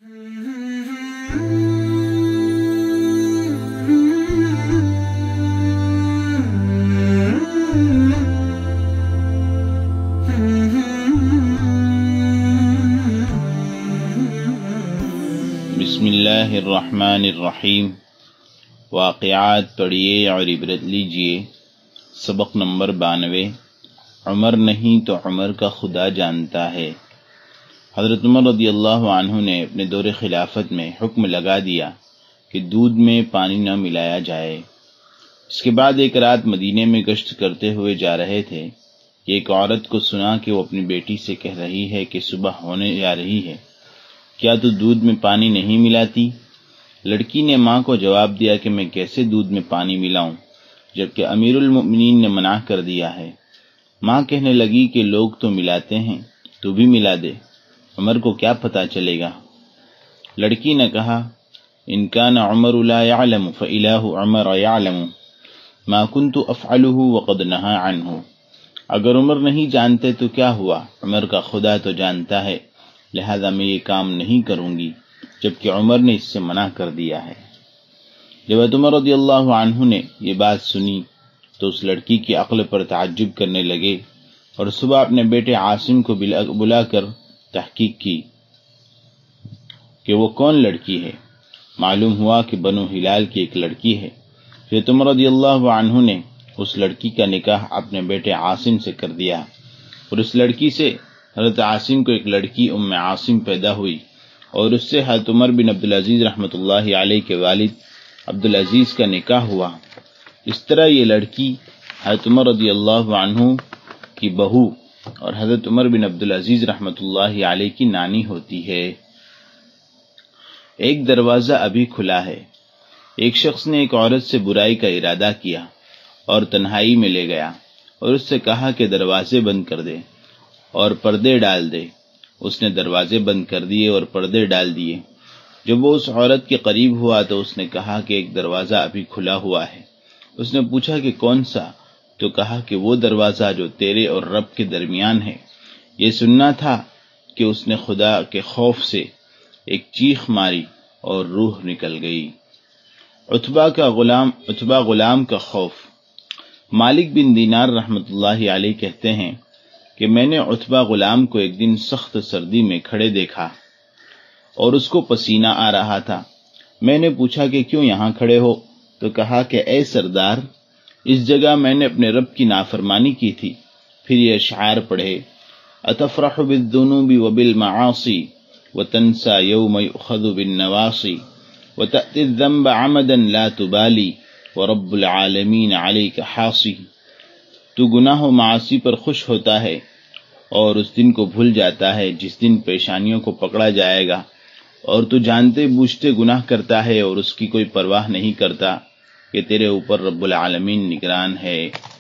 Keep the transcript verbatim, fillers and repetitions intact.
بسم اللہ الرحمن الرحیم۔ واقعات پڑھیے اور عبرت لیجیے۔ سبق نمبر بانوے۔ عمر نہیں تو عمر کا خدا جانتا ہے۔ حضرت عمر رضی اللہ عنہ نے اپنے دور خلافت میں حکم لگا دیا کہ دودھ میں پانی نہ ملایا جائے۔ اس کے بعد ایک رات مدینے میں گشت کرتے ہوئے جا رہے تھے کہ ایک عورت کو سنا کہ وہ اپنی بیٹی سے کہہ رہی ہے کہ صبح ہونے جا رہی ہے، کیا تو دودھ میں پانی نہیں ملاتی؟ لڑکی نے ماں کو جواب دیا کہ میں کیسے دودھ میں پانی ملاؤں جبکہ امیر المؤمنین نے منع کر دیا ہے۔ ماں کہنے لگی کہ لوگ تو ملاتے ہیں، تو بھی ملا دے، عمر کو کیا پتہ چلے گا؟ لڑکی نے کہا ان کان عمر لا يعلم فإلہ عمر يعلم ما كنت افعله وقد نهى عنه۔ اگر عمر نہیں جانتے تو کیا ہوا، عمر کا خدا تو جانتا ہے، لہذا میں یہ کام نہیں کروں گی جبکہ عمر نے اس سے منع کر دیا ہے۔ جب عمر رضی اللہ عنہ نے یہ بات سنی تو اس لڑکی کی عقل پر تعجب کرنے لگے اور صبح اپنے بیٹے عاصم کو بلا کر تحقیق کی کہ وہ کون لڑکی ہے۔ معلوم ہوا کہ بنو ہلال کی ایک لڑکی ہے۔ پھر عمر رضی اللہ عنہ نے اس لڑکی کا نکاح اپنے بیٹے عاصم سے کر دیا اور اس لڑکی سے حضرت عاصم کو ایک لڑکی ام عاصم پیدا ہوئی اور اس سے حضرت عمر بن عبدالعزیز رحمۃ اللہ علیہ کے والد عبدالعزیز کا نکاح ہوا۔ اس طرح یہ لڑکی حضرت عمر رضی اللہ عنہ کی بہو اور حضرت عمر بن عبدالعزیز رحمۃ اللہ علیہ کی نانی ہوتی ہے۔ ایک دروازہ ابھی کھلا ہے۔ ایک شخص نے ایک عورت سے برائی کا ارادہ کیا اور تنہائی میں لے گیا اور اس سے کہا کہ دروازے بند کر دے اور پردے ڈال دے۔ اس نے دروازے بند کر دیے اور پردے ڈال دیے۔ جب وہ اس عورت کے قریب ہوا تو اس نے کہا کہ ایک دروازہ ابھی کھلا ہوا ہے۔ اس نے پوچھا کہ کون سا؟ تو کہا کہ وہ دروازہ جو تیرے اور رب کے درمیان ہے۔ یہ سننا تھا کہ اس نے خدا کے خوف سے ایک چیخ ماری اور روح نکل گئی۔ عتبہ کا غلام عتبہ غلام کا خوف۔ مالک بن دینار رحمۃ اللہ علیہ کہتے ہیں کہ میں نے عتبہ غلام کو ایک دن سخت سردی میں کھڑے دیکھا اور اس کو پسینہ آ رہا تھا۔ میں نے پوچھا کہ کیوں یہاں کھڑے ہو؟ تو کہا کہ اے سردار، اس جگہ میں نے اپنے رب کی نافرمانی کی تھی۔ پھر یہ اشعار پڑھے، اتفرح بالذنوب وبالمعاصی وتنسى يوم يؤخذ بالنواصی وتأتي الذنب عمدا لا تبالی ورب العالمین علیک حاصی۔ تو گناہ و معاصی پر خوش ہوتا ہے اور اس دن کو بھول جاتا ہے جس دن پیشانیوں کو پکڑا جائے گا، اور تو جانتے بوجھتے گناہ کرتا ہے اور اس کی کوئی پرواہ نہیں کرتا کہ تیرے اوپر رب العالمین نگران ہے۔